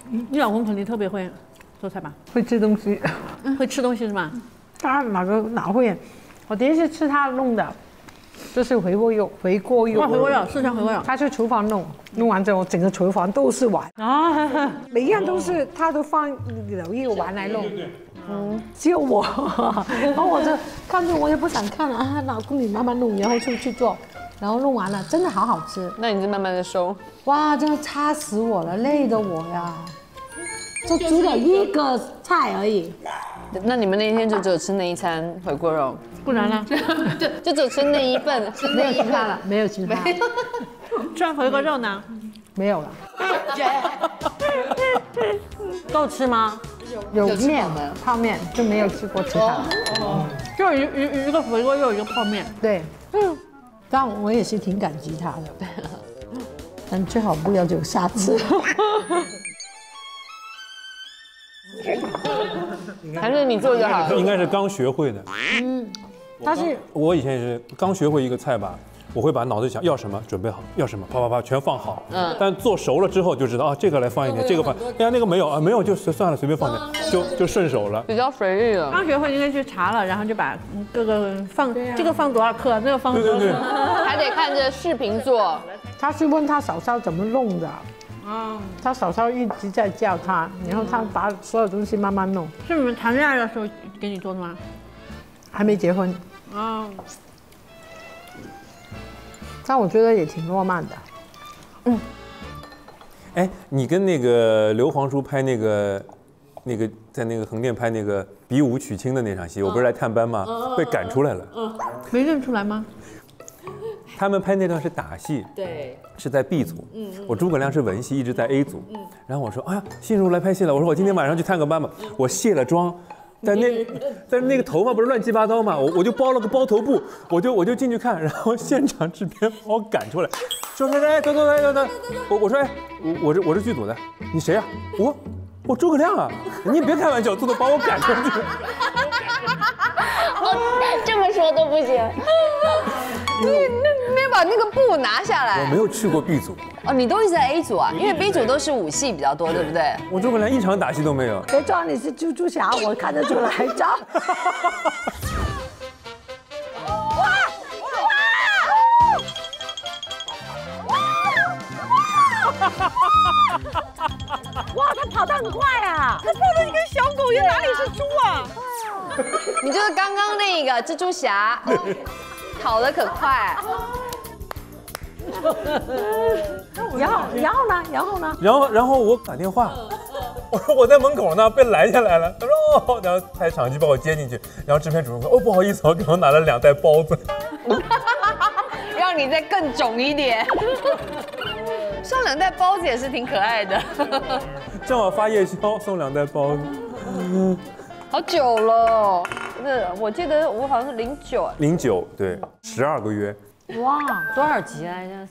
你老公肯定特别会做菜吧？ 会吃东西， 会吃东西是吧？ 他哪会？我第一次吃他弄的，就是回锅肉， 回锅肉，四川回锅肉。 他去厨房弄完之后，整个厨房都是碗啊，每一样都是他都放有一个碗来弄。只有我，然后我就看着我也不想看了啊，老公你慢慢弄，然后就去做，然后弄完了真的好好吃。 那你就慢慢的收。 哇，真的差死我了，累的我呀，就煮了一个菜而已。 那你们那天就只有吃那一餐回锅肉， 不然呢？ 就只有吃那一份， 没有其他了，没有其他。 吃完回锅肉呢？ 没有了。 够吃吗？ 有面泡面就没有吃过其他。 就一个回锅肉，一个泡面。 对，但我也是挺感激他的。但最好不要有下次。 还是你做就好。 应该是刚学会的。 但是我以前也是刚学会一个菜吧。我会把脑子想要什么准备好，要什么啪啪啪全放好。但做熟了之后就知道啊，这个来放一点，这个放，哎呀那个没有啊，没有就算了，随便放点，就顺手了。 比较随意了。 刚学会应该去查了，然后就把各个放，这个放多少克，那个放多少克， 还得看着视频做。 他是问他嫂嫂怎么弄的。他嫂嫂一直在叫他，然后他把所有东西慢慢弄。 是你们谈恋爱的时候给你做的吗？ 还没结婚。但我觉得也挺浪漫的。 哎，你跟那个刘皇叔拍那个在那个横店拍那个比武娶亲的那场戏，我不是来探班吗？被赶出来了。 没认出来吗？ 他们拍那段是打戏， 对， 是在 B 组。我诸葛亮是文戏，一直在 A 组。然后我说，哎呀，心如来拍戏了。我说我今天晚上去探个班吧。我卸了妆。但那个头发不是乱七八糟嘛，我就包了个包头布，我就进去看，然后现场制片把我赶出来，说哎走，我说哎我是剧组的，你谁啊？我诸葛亮啊，你别开玩笑，把我赶出去。 这么说都不行。你没有把那个布拿下来？ 我没有去过 B 组。 哦，你都一直在 A 组啊？因为 B 组都是武戏比较多，对不对？ 我诸葛亮一场打戏都没有。 别装你是猪猪侠，我看得出来，装。哇，他跑得很快啊！ 他抱着一个小狗，哪里是猪啊？ 你就是刚刚那个蜘蛛侠，跑得可快。 然后呢？ 然后我打电话，我说我在门口呢，被拦下来了。他说哦，然后派场记把我接进去，然后制片主任说哦不好意思，我给我拿了2袋包子， 让你再更肿一点。送2袋包子也是挺可爱的。 正好发夜宵，送2袋包子。 好久了，我记得我好像是09， 对，12个月。 哇，多少集来着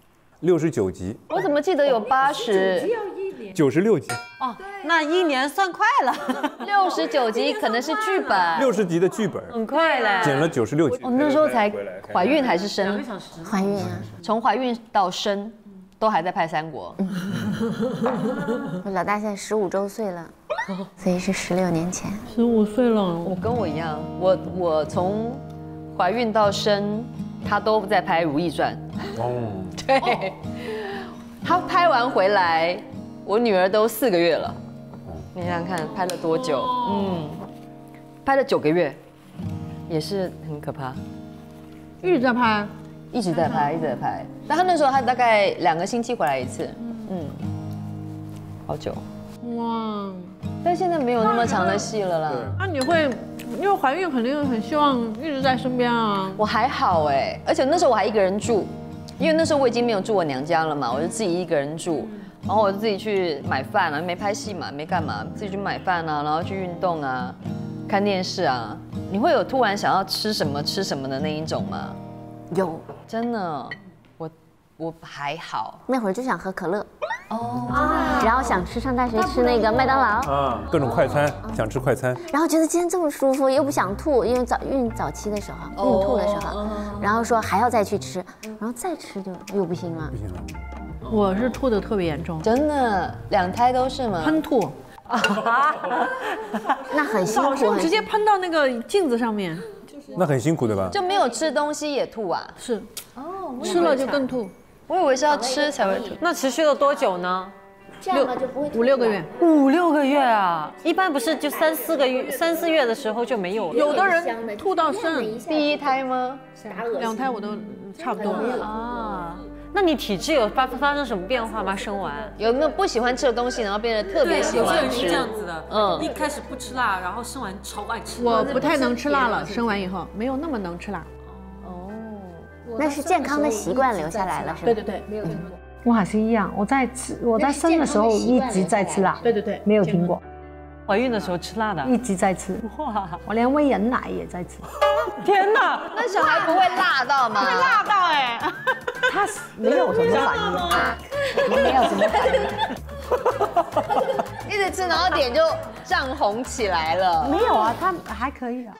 ？69集。 我怎么记得有80、 96集。 哦，那1年算快了。 69集可能是剧本 ，60集的剧本， 很快嘞， 剪了96集。 我那时候才怀孕还是生？2个小时。怀孕啊。 从怀孕到生，都还在拍三国。 我老大现在15周岁了，所以是16年前。 15岁了， 我跟我一样，我从怀孕到生。他都在拍《如懿传》哦，对，他拍完回来，我女儿都4个月了，你想想看拍了多久？拍了9个月，也是很可怕。 一直在拍， 一直在拍。但他那时候他大概2个星期回来一次，好久。哇！但现在没有那么长的戏了啦。 那你会？因为怀孕肯定很希望一直在身边啊。 我还好哎，而且那时候我还一个人住，因为那时候我已经没有住我娘家了嘛，我就自己一个人住，然后我就自己去买饭啊，没拍戏嘛，没干嘛，自己去买饭啊，然后去运动啊，看电视啊。你会有突然想要吃什么的那一种吗？ 有， 真的，我还好， 那会儿就想喝可乐。然后想上大学吃那个麦当劳各种快餐，想吃快餐。 然后觉得今天这么舒服，又不想吐，因为孕早期的时候，孕吐的时候，然后说还要再去吃，然后再吃就又不行了。 我是吐的特别严重， 真的2胎都是吗？ 喷吐， 那很辛苦， 早上直接喷到那个镜子上面， 那很辛苦对吧？ 就没有吃东西也吐啊？ 是吃了就更吐， 我以为是要吃才会吐。 那持续了多久呢？ 这样嘛就不会 5、6个月。 5、6个月啊！一般不是就3、4个月、3、4月的时候就没有了。 有的人吐到肾， 第1胎吗 2胎我都差不多。 啊，那你体质有发生什么变化吗？生完？ 有没有不喜欢吃的东西，然后变得特别喜欢吃？ 有些人是这样子的，一开始不吃辣，然后生完超爱吃。 我不太能吃辣了，生完以后没有那么能吃辣。 那是健康的习惯留下来了，是吧？ 对，没有听过。 我还是一样，我在生的时候一直在吃辣， 对， 没有停过， 怀孕的时候吃辣的。 一直在吃。 哇， 我连喂人奶也在吃。 天哪！ 那小孩不会辣到吗？会辣到哎！ 他没有什么反应，没有什么反应。 一直吃，然后脸就涨红起来了。 没有啊，他还可以啊。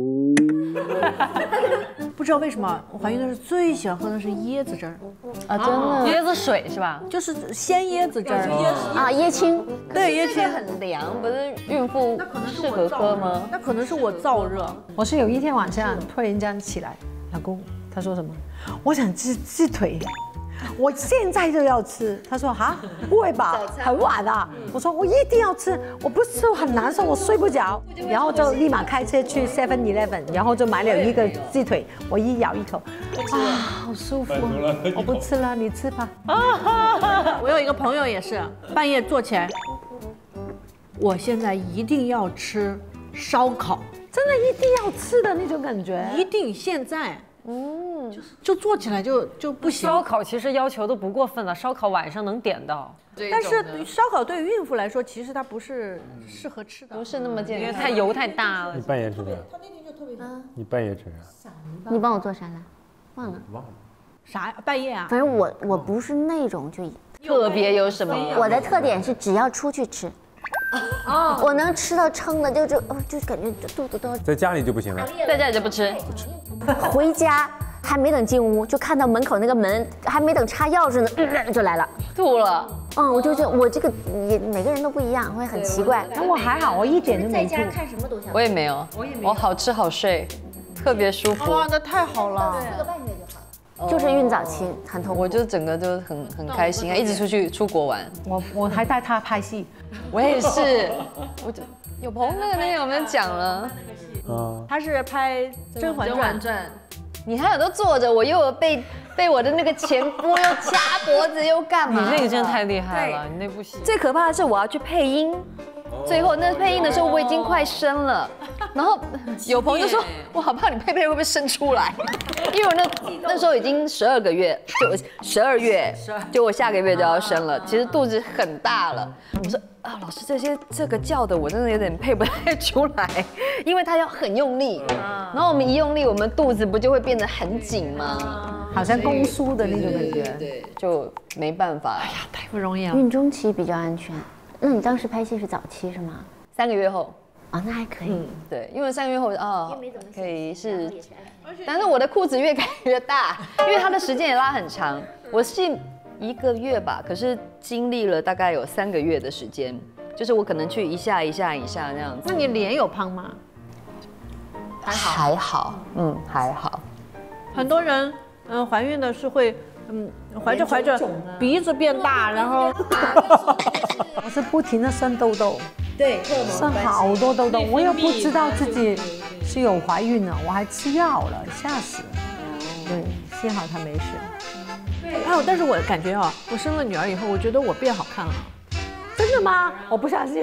不知道为什么我怀孕的时候最喜欢喝的是椰子汁儿， 啊，真的。 椰子水是吧？ 就是鲜椰子汁儿。 啊，椰青， 对，椰青很凉，不是孕妇适合喝吗？ 那可能是我燥热。 我是有一天晚上突然间起来，老公他说什么？我想吃鸡腿。我现在就要吃，他说哈，不会吧，很晚了。我说我一定要吃，我不吃很难受，我睡不着。然后就立马开车去 7-Eleven， 然后就买了一个鸡腿，我一咬一口，啊，好舒服，我不吃了，你吃吧。 我有一个朋友也是半夜坐起来，我现在一定要吃烧烤， 真的一定要吃的那种感觉， 一定现在。就做起来就不行。 烧烤其实要求都不过分了，烧烤晚上能点到。 但是烧烤对于孕妇来说，其实它不是适合吃的， 不是那么健康， 因为太油太大了。 你半夜吃的？他那天就特别你半夜吃啊？ 你帮我做啥来？忘了。 啥半夜啊？ 反正我不是那种就特别有什么？ 我的特点是只要出去吃，我能吃到撑的就感觉肚子都要。 在家里就不行了， 在家里就不吃。 回家还没等进屋，就看到门口那个门还没等插钥匙呢，就来了， 吐了。 我就觉得我这个也每个人都不一样，会很奇怪。 但我还好，我一点都没吐。 看什么都想。 我也没有，我好吃好睡，特别舒服。 哇，那太好了。 4个半月就好了。就是孕早期很痛苦， 我就整个就很开心啊，一直出国玩。 我还带他拍戏， 我也是，我就有朋友那天我们讲了， 他是拍《甄嬛传》， 你还有都坐着，我又有被我的那个前夫又掐脖子又干嘛？ 你那个真的太厉害了，你那部戏。 最可怕的是我要去配音，最后那配音的时候我已经快生了，然后有朋友就说，我好怕你配会不会生出来，因为我那时候已经12个月，就12月，就我下个月就要生了，其实肚子很大了。我说啊，老师这个叫的我真的有点配不太出来，因为他要很用力，然后我们一用力，我们肚子不就会变得很紧吗？ 好像宫缩的那种感觉， 对，就没办法。哎呀， 太不容易了。 孕中期比较安全。那你当时拍戏是早期是吗 ？3个月后。 啊，那还可以。 对，因为3个月后可以是，但是我的裤子越改越大，因为它的时间也拉很长。我是1个月吧，可是经历了大概有3个月的时间，就是我可能去一下那样子。 那你脸有胖吗？ 还好，还好。 很多人怀孕的是会怀着鼻子变大，然后我是不停的生痘痘， 对， 生好多痘痘，我又不知道自己是有怀孕了，我还吃药了，吓死了。对，幸好她没事。 还有，但是我感觉我生了女儿以后，我觉得我变好看了。 真的吗？我不相信。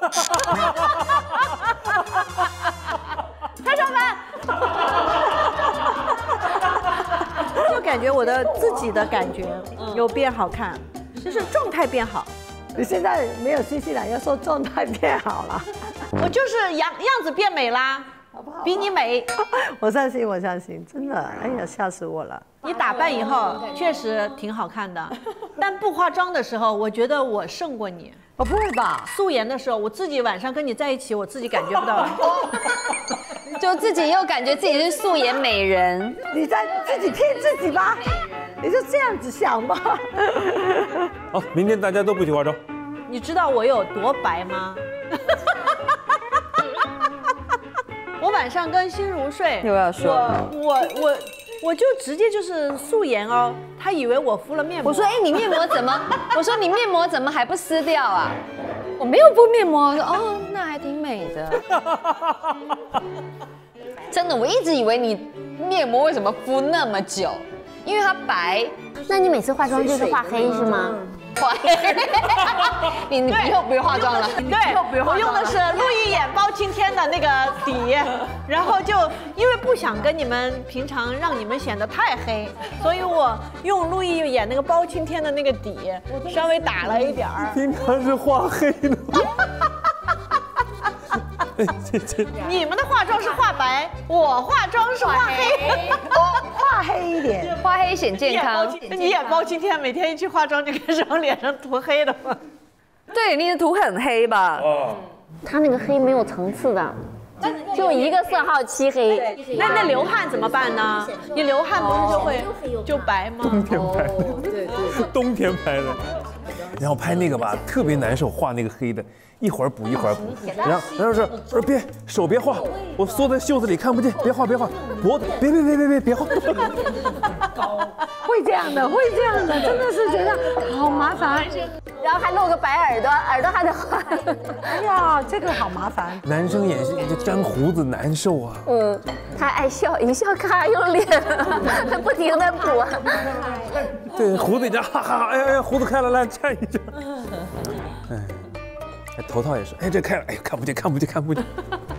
蔡少凡，就感觉我的自己的感觉有变好看，就是状态变好。 你现在没有信息了，要说状态变好了。 我就是样子变美啦，好不好？比你美。 我相信，真的。哎呀，吓死我了。 你打扮以后确实挺好看的，但不化妆的时候，我觉得我胜过你。 我不会吧？ 素颜的时候，我自己晚上跟你在一起，我自己感觉不到。 就自己又感觉自己是素颜美人， 你在自己骗自己吧？ 你就这样子想吧。 好，明天大家都不许化妆。 你知道我有多白吗？我晚上跟心如睡， 又要说我就直接就是素颜哦，他以为我敷了面膜。 我说，哎，你面膜怎么？我说你面膜怎么还不撕掉啊？我没有敷面膜。我说哦，那还挺美的。真的，我一直以为你面膜为什么敷那么久？因为它白。 那你每次化妆就是化黑是吗？ 化黑。你以后不用化妆了。 对，我用的是陆毅眼包青天的那个底，然后就因为不想跟你们平常让你们显得太黑，所以我用陆毅眼那个包青天的那个底，稍微打了一点儿。 平常是画黑的。 你们的化妆是化白，我化妆是化黑。 画黑一点， 化黑显健康。 你眼包青天，每天一去化妆就开始往脸上涂黑的吗？ 对，你的涂很黑吧？ 它那个黑没有层次的，就一个色号漆黑。 那流汗怎么办呢？你流汗不是就会就白吗？ 冬天拍的，冬天拍的。然后拍那个吧，特别难受，画那个黑的，一会儿补一会儿补。然后说别手别画，我缩在袖子里看不见，别画，脖子别画。 会这样的，真的是觉得好麻烦。 然后还露个白耳朵，耳朵还得画。 哎呀，这个好麻烦。 男生演戏就粘胡子难受啊。 他爱笑，一笑咔用脸，他不停的补。 对，胡子一粘，哈哈，哎，胡子开了，来站一站。哎，头套也是，哎，这开了，哎，看不见。